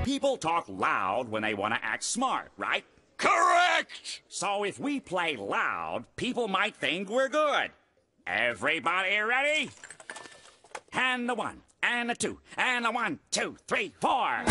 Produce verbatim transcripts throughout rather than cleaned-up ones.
People talk loud when they want to act smart, right? Correct! So if we play loud, people might think we're good. Everybody ready? And the one, and the two, and the one, two, three, four.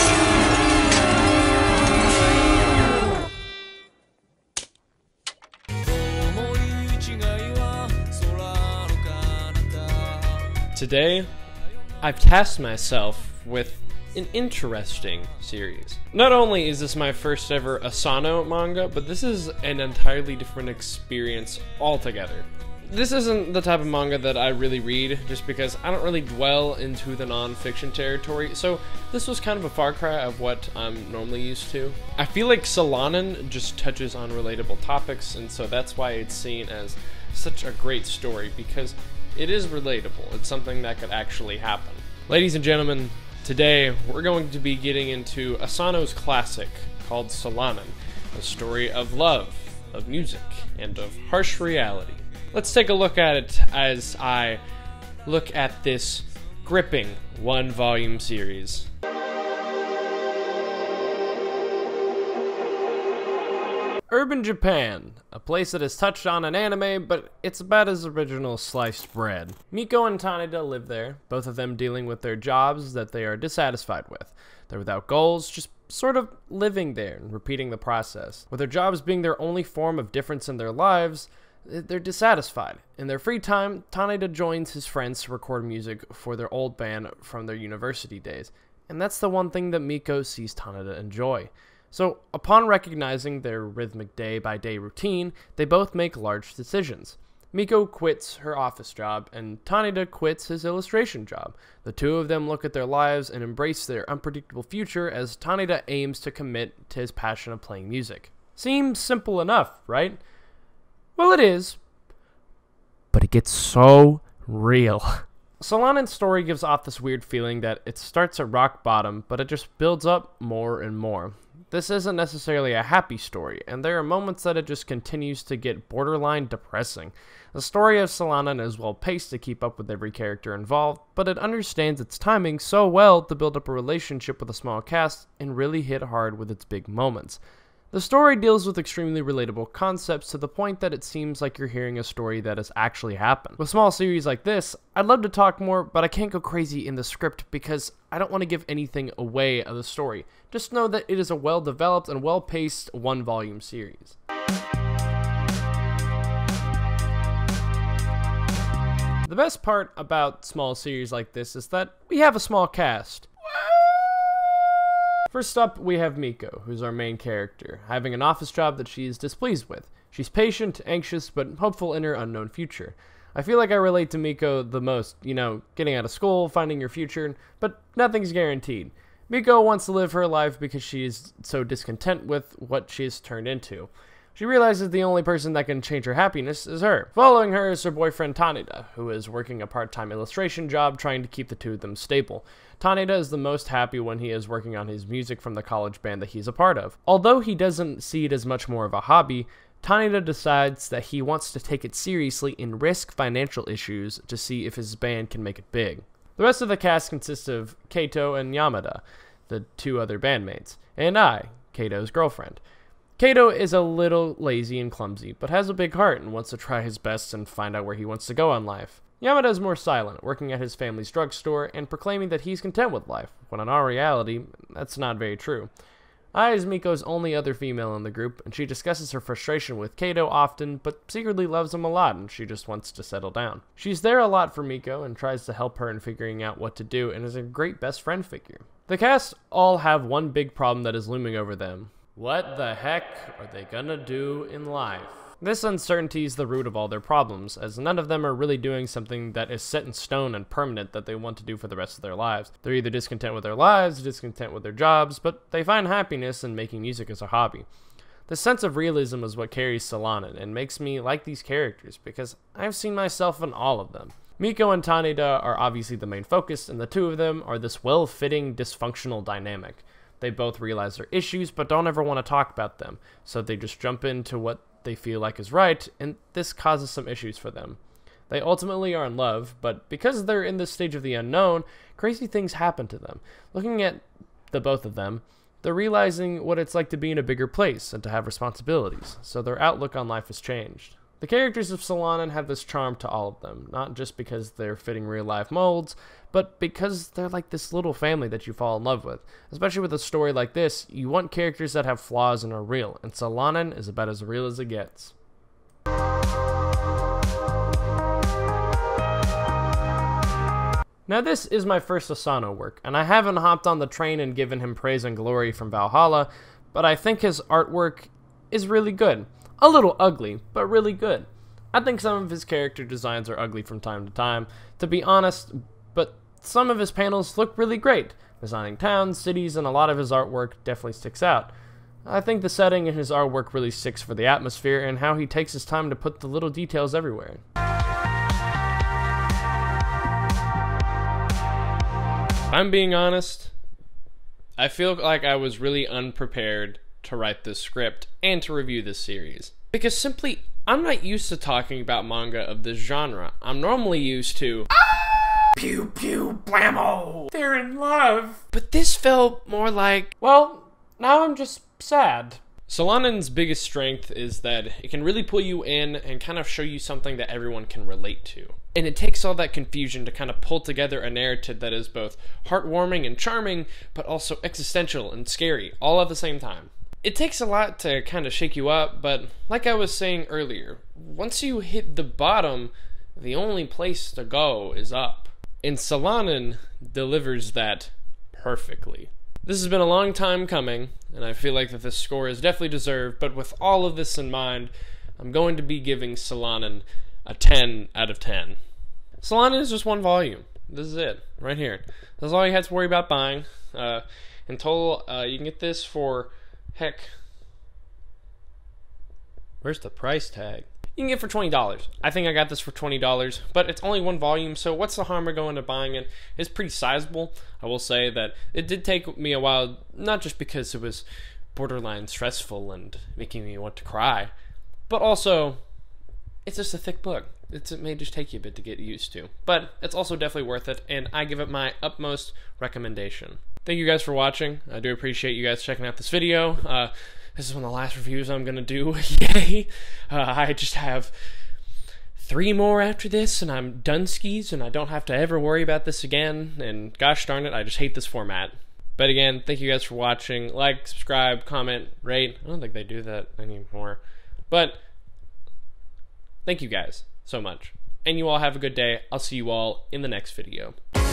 Today, I've tasked myself with an interesting series. Not only is this my first ever Asano manga, but this is an entirely different experience altogether. This isn't the type of manga that I really read, just because I don't really dwell into the non-fiction territory, so this was kind of a far cry of what I'm normally used to. I feel like Solanin just touches on relatable topics, and so that's why it's seen as such a great story, because it is relatable. It's something that could actually happen. Ladies and gentlemen, today we're going to be getting into Asano's classic called Solanin, a story of love, of music, and of harsh reality. Let's take a look at it as I look at this gripping one-volume series. Urban Japan, a place that has touched on an anime, but it's about as original as sliced bread. Miko and Taneda live there, both of them dealing with their jobs that they are dissatisfied with. They're without goals, just sort of living there and repeating the process. With their jobs being their only form of difference in their lives, they're dissatisfied. In their free time, Taneda joins his friends to record music for their old band from their university days, and that's the one thing that Miko sees Taneda enjoy. So, upon recognizing their rhythmic day-by-day routine, they both make large decisions. Miko quits her office job, and Taneda quits his illustration job. The two of them look at their lives and embrace their unpredictable future as Taneda aims to commit to his passion of playing music. Seems simple enough, right? Well, it is, but it gets so real. Solanin's story gives off this weird feeling that it starts at rock bottom, but it just builds up more and more. This isn't necessarily a happy story, and there are moments that it just continues to get borderline depressing. The story of Solanin is well paced to keep up with every character involved, but it understands its timing so well to build up a relationship with a small cast and really hit hard with its big moments. The story deals with extremely relatable concepts to the point that it seems like you're hearing a story that has actually happened. With small series like this, I'd love to talk more, but I can't go crazy in the script because I don't want to give anything away of the story. Just know that it is a well-developed and well-paced one-volume series. The best part about small series like this is that we have a small cast. First up, we have Miko, who's our main character, having an office job that she is displeased with. She's patient, anxious, but hopeful in her unknown future. I feel like I relate to Miko the most, you know, getting out of school, finding your future, but nothing's guaranteed. Miko wants to live her life because she is so discontent with what she has turned into. She realizes the only person that can change her happiness is her. Following her is her boyfriend Taneda, who is working a part-time illustration job trying to keep the two of them stable. Taneda is the most happy when he is working on his music from the college band that he's a part of. Although he doesn't see it as much more of a hobby, Taneda decides that he wants to take it seriously and risk financial issues to see if his band can make it big. The rest of the cast consists of Kato and Yamada, the two other bandmates, and I, Kato's girlfriend. Kato is a little lazy and clumsy, but has a big heart and wants to try his best and find out where he wants to go in life. Yamada is more silent, working at his family's drugstore and proclaiming that he's content with life, when in our reality, that's not very true. Ai is Miko's only other female in the group, and she discusses her frustration with Kato often, but secretly loves him a lot and she just wants to settle down. She's there a lot for Miko and tries to help her in figuring out what to do and is a great best friend figure. The cast all have one big problem that is looming over them. What the heck are they gonna do in life? This uncertainty is the root of all their problems, as none of them are really doing something that is set in stone and permanent that they want to do for the rest of their lives. They're either discontent with their lives, discontent with their jobs, but they find happiness in making music as a hobby. The sense of realism is what carries Solanin and makes me like these characters, because I've seen myself in all of them. Miko and Taneda are obviously the main focus, and the two of them are this well-fitting, dysfunctional dynamic. They both realize their issues, but don't ever want to talk about them, so they just jump into what they feel like is right, and this causes some issues for them. They ultimately are in love, but because they're in this stage of the unknown, crazy things happen to them. Looking at the both of them, they're realizing what it's like to be in a bigger place and to have responsibilities, so their outlook on life has changed. The characters of Solanin have this charm to all of them, not just because they're fitting real-life molds, but because they're like this little family that you fall in love with. Especially with a story like this, you want characters that have flaws and are real, and Solanin is about as real as it gets. Now this is my first Asano work, and I haven't hopped on the train and given him praise and glory from Valhalla, but I think his artwork is really good. A little ugly, but really good. I think some of his character designs are ugly from time to time, to be honest, but some of his panels look really great. Designing towns, cities, and a lot of his artwork definitely sticks out. I think the setting in his artwork really sticks for the atmosphere and how he takes his time to put the little details everywhere. If I'm being honest, I feel like I was really unprepared to write this script and to review this series. Because simply, I'm not used to talking about manga of this genre. I'm normally used to pew pew blammo, they're in love. But this felt more like, well, now I'm just sad. Solanin's biggest strength is that it can really pull you in and kind of show you something that everyone can relate to. And it takes all that confusion to kind of pull together a narrative that is both heartwarming and charming, but also existential and scary, all at the same time. It takes a lot to kind of shake you up, but like I was saying earlier, once you hit the bottom, the only place to go is up. And Solanin delivers that perfectly. This has been a long time coming, and I feel like that this score is definitely deserved, but with all of this in mind, I'm going to be giving Solanin a ten out of ten. Solanin is just one volume. This is it, right here. That's all you had to worry about buying. Uh, in total, uh, you can get this for, heck, where's the price tag? You can get it for twenty dollars. I think I got this for twenty dollars, but it's only one volume, so what's the harm of going to buying it? It's pretty sizable. I will say that it did take me a while, not just because it was borderline stressful and making me want to cry, but also, it's just a thick book. It's, it may just take you a bit to get used to, but it's also definitely worth it, and I give it my utmost recommendation. Thank you guys for watching. I do appreciate you guys checking out this video. Uh, This is one of the last reviews I'm going to do. Yay! Uh, I just have three more after this, and I'm done skis, and I don't have to ever worry about this again. And gosh darn it, I just hate this format. But again, thank you guys for watching. Like, subscribe, comment, rate. I don't think they do that anymore. But thank you guys so much. And you all have a good day. I'll see you all in the next video.